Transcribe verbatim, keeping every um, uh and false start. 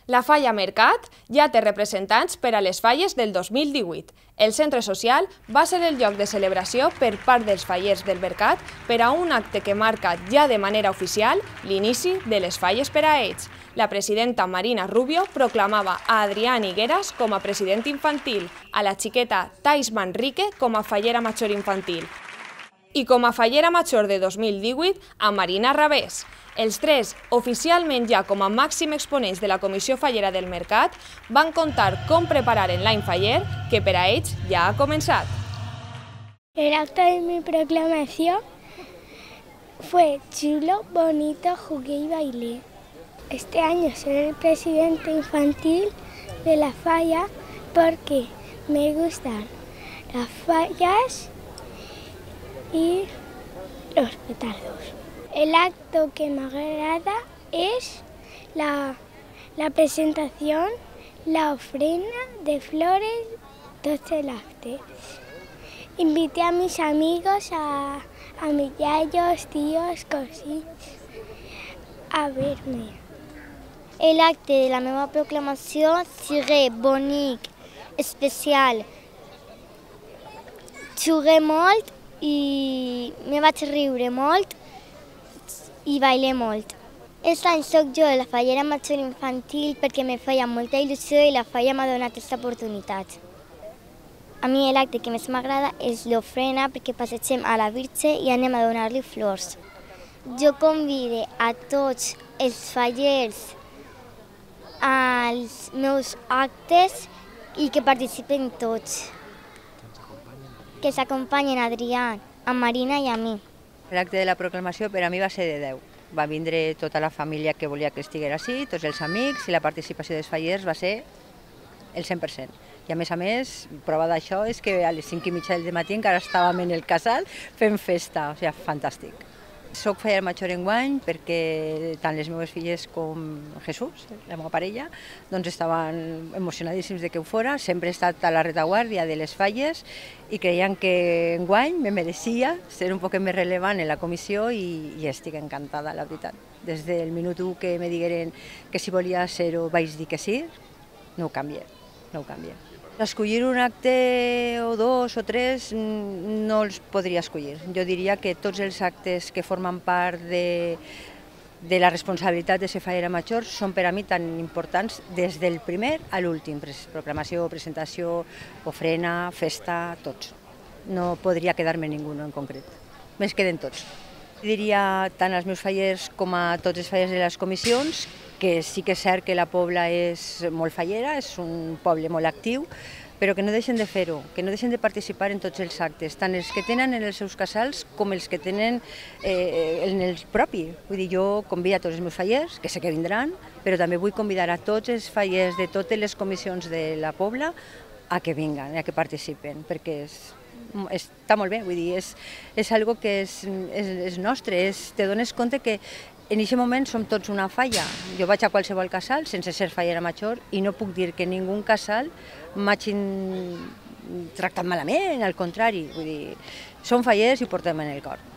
La Falla Mercat ja té representants per a les falles del dos mil divuit. El centre social va ser el lloc de celebració per part dels fallers del Mercat per a un acte que marca ja de manera oficial l'inici de les falles per a ells. La presidenta Marina Rubio proclamava a Adrián Higueras com a president infantil, a la xiqueta Thais Manrique com a fallera major infantil i com a fallera major de dos mil divuit a Marina Rabés. Els tres, oficialment ja com a màxim exponents de la Comissió Fallera del Mercat, van contar com prepararen l'any faller, que per a ells ja ha començat. El acto de mi proclamación fue chulo, bonito, jugué y bailé. Este año soy el presidente infantil de la falla porque me gustan las fallas y los petardos. El acto que me agrada es la, la presentación, la ofrenda de flores, todo el acto. Invité a mis amigos, a, a mis yayos, tíos, cositas, a verme. El acte de la meva proclamació serà bonic, especial. Jugué molt i me vaig riure molt i bailé molt. Aquest any soc jo la fallera major infantil perquè me feia molta il·lusió i la falla m'ha donat aquesta oportunitat. A mi l'acte que més m'agrada és l'ofrena perquè passegem a la Virge i anem a donar-li flors. Jo convido a tots els fallers als meus actes i que participen tots. Que s'acompanyen a Adrián, a Marina i a mi. L'acte de la proclamació per a mi va ser de deu. Va vindre tota la família que volia que estigués així, tots els amics, i la participació dels fallers va ser el cent per cent. I a més a més, prova d'això és que a les cinc i mitja del matí encara estàvem en el casal fent festa, o sigui, fantàstic. Soc fallera major enguany perquè tant les meves filles com Jesús, la meva parella, doncs estaven emocionadíssims de que ho fora. Sempre he estat a la retaguardia de les falles i creien que enguany me mereixia ser un poc més rellevant en la comissió i, i estic encantada, la veritat. Des del minut u que me digueren que si volia ser-ho vaig dir que sí, no ho canvié, no ho canvié. Escollir un acte o dos o tres no els podria escollir. Jo diria que tots els actes que formen part de, de la responsabilitat de ser fallera major són per a mi tan importants des del primer a l'últim. Proclamació, presentació, ofrena, festa, tots. No podria quedar-me ningú en concret. Me'n queden tots. Diria tant als meus fallers com a tots els fallers de les comissions que sí que és cert que la Pobla és molt fallera, és un poble molt actiu, però que no deixen de fer-ho, que no deixen de participar en tots els actes, tant els que tenen en els seus casals com els que tenen eh, en el propi. Vull dir, jo convido a tots els meus fallers, que sé que vindran, però també vull convidar a tots els fallers de totes les comissions de la Pobla a que vinguen, a que participen, perquè és, està molt bé, vull dir, és, és algo que és, és, és nostre, és, te dones compte que en aquest moment som tots una falla. Jo vaig a qualsevol casal sense ser fallera major i no puc dir que ningú casal m'hagin tractat malament, al contrari. Vull dir, som fallers i ho portem en el cor.